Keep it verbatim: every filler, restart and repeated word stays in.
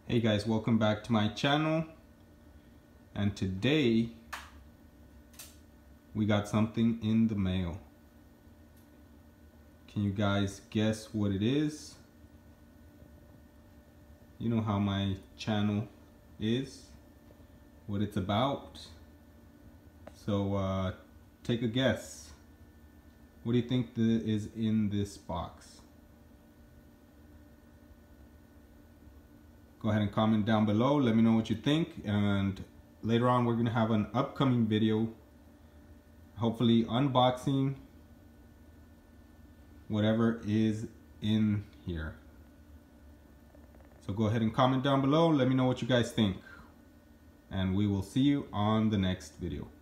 Hey guys, welcome back to my channel, and today we got something in the mail. Can you guys guess what it is? You know how my channel is, what it's about, so uh, take a guess. What do you think the, is in this box? Go ahead and comment down below, let me know what you think, and later on we're gonna have an upcoming video, hopefully unboxing whatever is in here. So go ahead and comment down below, let me know what you guys think, and we will see you on the next video.